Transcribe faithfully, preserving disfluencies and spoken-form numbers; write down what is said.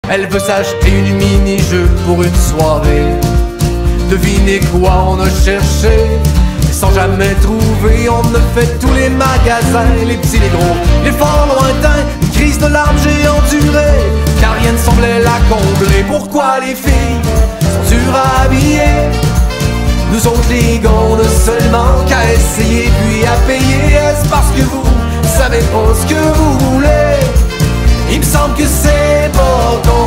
Elle veut s'acheter une mini-jupe pour une soirée. Devinez quoi on a cherché, sans jamais trouver. On a fait tous les magasins, les petits, les gros, les forts lointains. Une crise de larmes j'ai enduré, car rien ne semblait la combler. Pourquoi les filles sont dures à habiller? Nous autres les gars, on a seulement qu'à essayer puis à payer. Est-ce parce que vous savez pas ce que vous voulez? Il me semble que c'est pas